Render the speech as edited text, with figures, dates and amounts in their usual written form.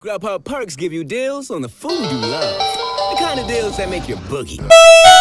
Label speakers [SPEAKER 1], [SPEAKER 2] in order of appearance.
[SPEAKER 1] Grubhub perks give you deals on the food you love. The kind of deals that make your boogie.